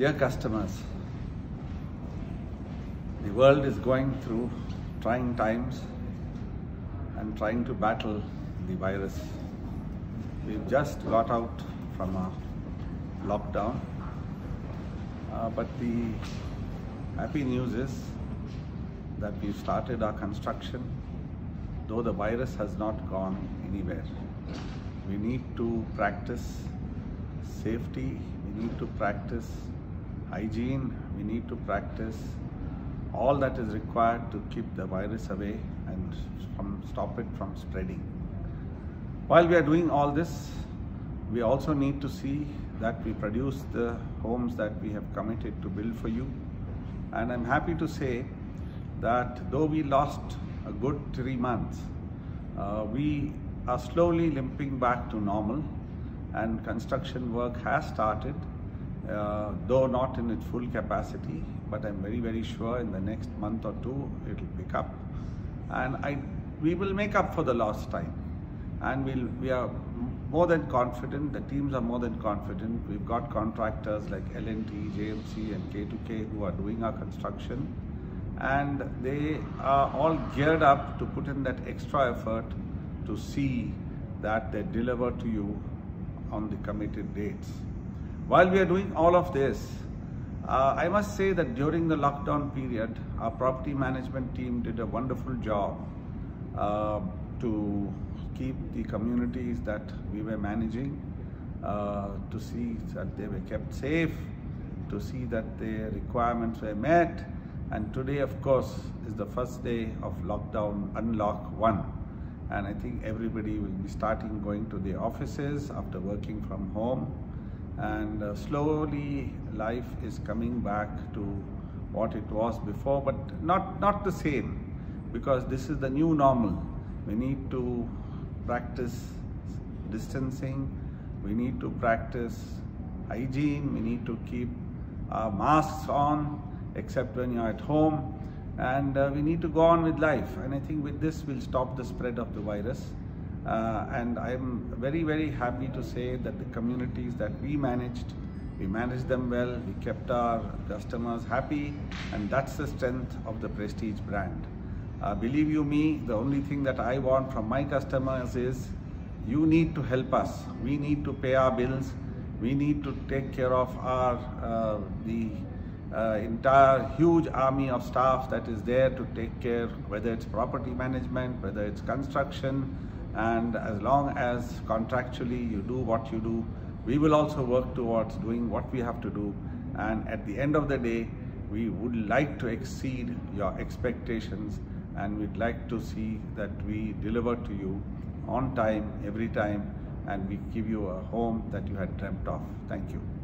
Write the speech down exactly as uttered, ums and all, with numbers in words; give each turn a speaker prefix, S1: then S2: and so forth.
S1: Dear customers, the world is going through trying times and trying to battle the virus. We've just got out from a lockdown, uh, but the happy news is that we've started our construction, though the virus has not gone anywhere. We need to practice safety, we need to practice hygiene, we need to practice all that is required to keep the virus away and from, stop it from spreading. While we are doing all this, we also need to see that we produce the homes that we have committed to build for you. And I'm happy to say that though we lost a good three months, uh, we are slowly limping back to normal, and construction work has started, uh, though not in its full capacity, but I'm very very sure in the next month or two it will pick up, and I we will make up for the lost time, and we'll, we are more than confident, the teams are more than confident. We've got contractors like L and T, J M C and K two K who are doing our construction, and they are all geared up to put in that extra effort to see that they deliver to you on the committed dates. While we are doing all of this, uh, I must say that during the lockdown period, our property management team did a wonderful job uh, to keep the communities that we were managing, uh, to see that they were kept safe, to see that their requirements were met. And today, of course, is the first day of lockdown, unlock one. And I think everybody will be starting going to the offices after working from home. And uh, slowly life is coming back to what it was before, but not, not the same, because this is the new normal. We need to practice distancing, we need to practice hygiene, we need to keep our masks on, except when you're at home. And uh, we need to go on with life, and I think with this we'll stop the spread of the virus. Uh, and I'm very very happy to say that the communities that we managed, we managed them well, we kept our customers happy, and that's the strength of the Prestige brand. Uh, believe you me, the only thing that I want from my customers is you need to help us. We need to pay our bills, we need to take care of our uh, the Uh, entire huge army of staff that is there to take care, whether it's property management, whether it's construction, and as long as contractually you do what you do, we will also work towards doing what we have to do. And at the end of the day, we would like to exceed your expectations, and we'd like to see that we deliver to you on time, every time, and we give you a home that you had dreamt of. Thank you.